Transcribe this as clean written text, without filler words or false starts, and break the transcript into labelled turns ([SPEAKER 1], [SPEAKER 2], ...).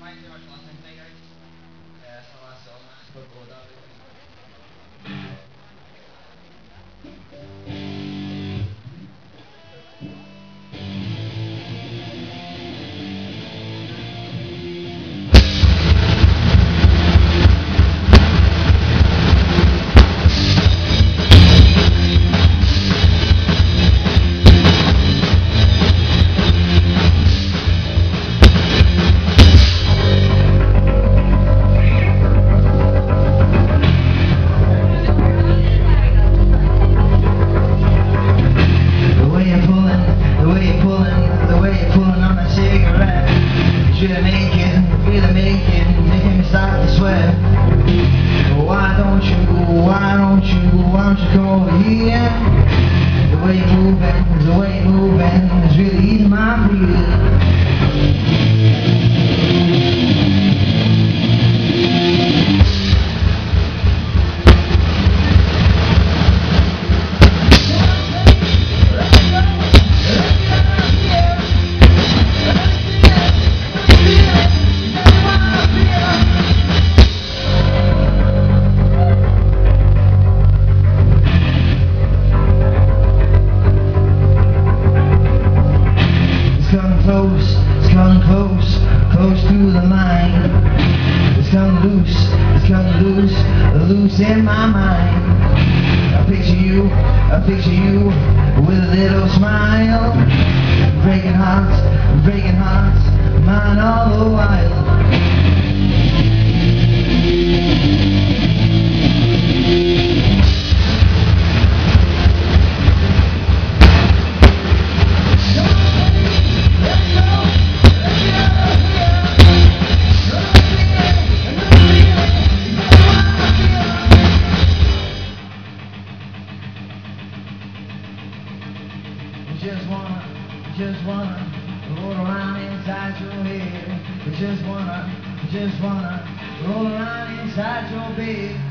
[SPEAKER 1] Thanks very much for listening today, guys. That's the last song. That's called Goda. Really making me start to sweat. Why don't you come over here? The way you're moving is really eating my breathing. Close to the line. It's coming loose in my mind. I picture you with a little smile, breaking hearts, mine all the while. Just wanna roll around inside your head. Just wanna roll around inside your bed.